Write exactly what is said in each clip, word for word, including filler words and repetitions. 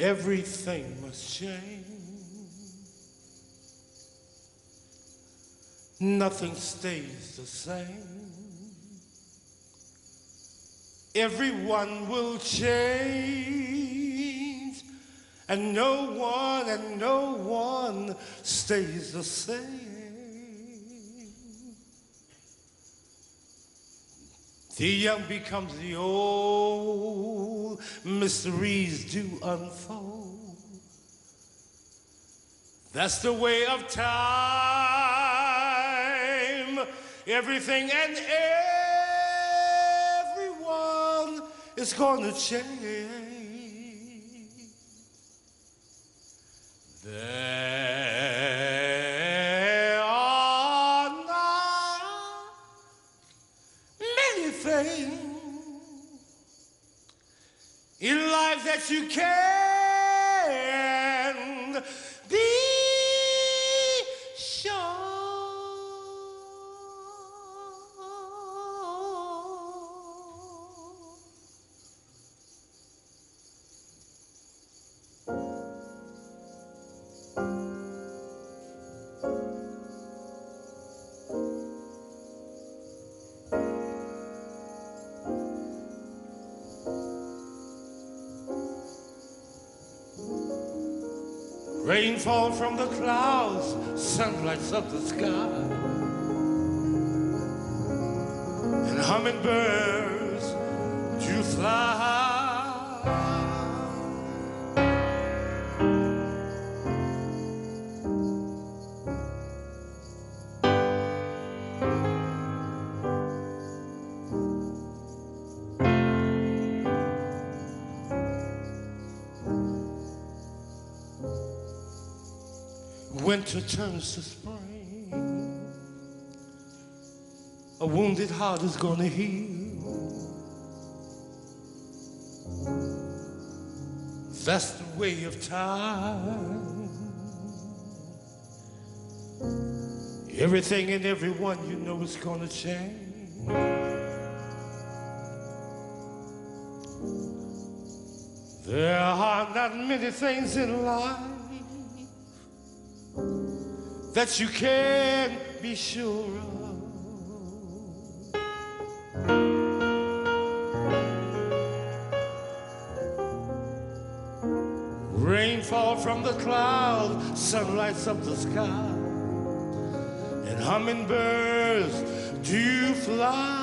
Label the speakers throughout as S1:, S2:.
S1: Everything must change. Nothing stays the same. Everyone will change, and no one and no one stays the same. The young becomes the old, mysteries do unfold. That's the way of time. Everything and everyone is gonna change. There are not many things in life that you can be sure. Rain falls from the clouds, sun lights up the sky, and hummingbirds do fly. Winter turns to spring. A wounded heart is gonna heal. That's the way of time. Everything and everyone you know is gonna change. There are not many things in life that you can be sure of. Rain falls from the clouds, sun lights up the sky, and hummingbirds do fly.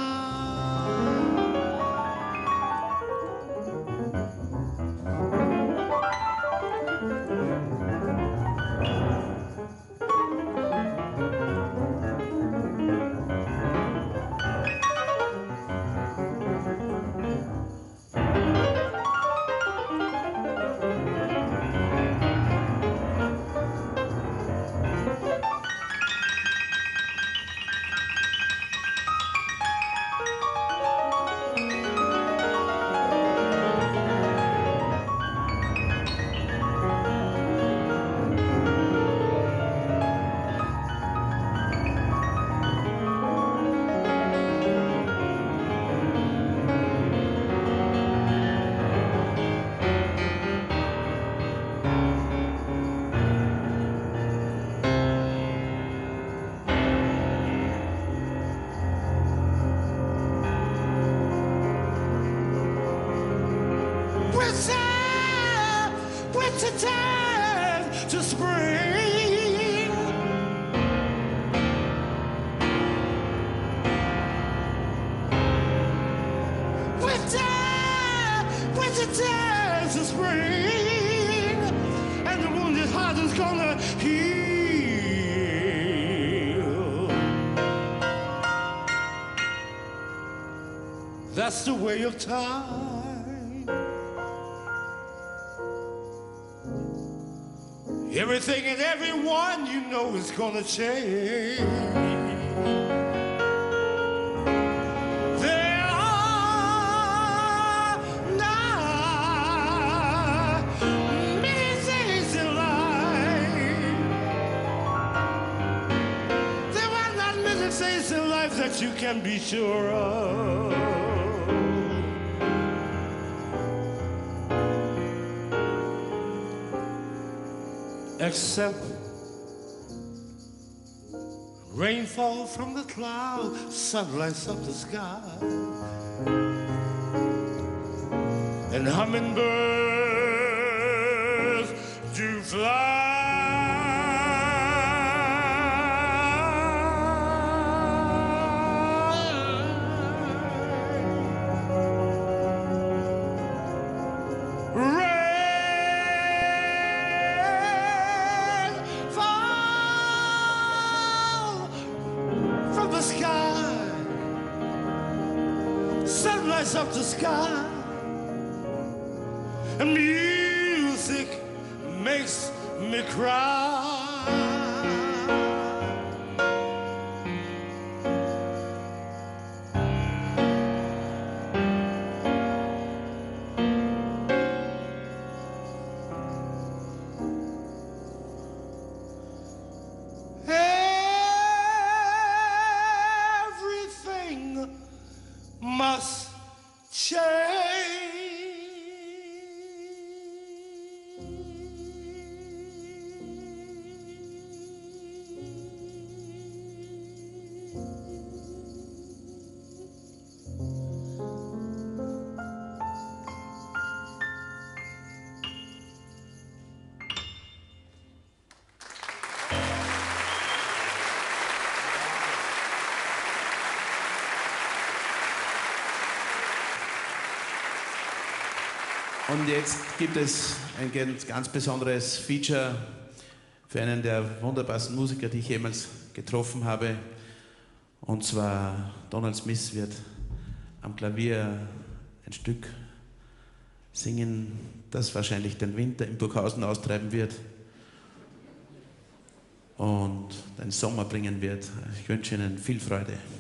S1: Winter turns to spring. Winter, winter turns to spring, and the wounded heart is gonna heal. That's the way of time. Everything and everyone you know is gonna change. There are not many things in life. There are not many things in life that you can be sure of. except rainfall from the cloud, sun lights up the sky, and hummingbirds do fly. The sky, sun lights up the sky, and music makes me cry. Must change.
S2: Und jetzt gibt es ein ganz besonderes Feature für einen der wunderbarsten Musiker, die ich jemals getroffen habe. Und zwar Donald Smith wird am Klavier ein Stück singen, das wahrscheinlich den Winter in Burghausen austreiben wird und den Sommer bringen wird. Ich wünsche Ihnen viel Freude.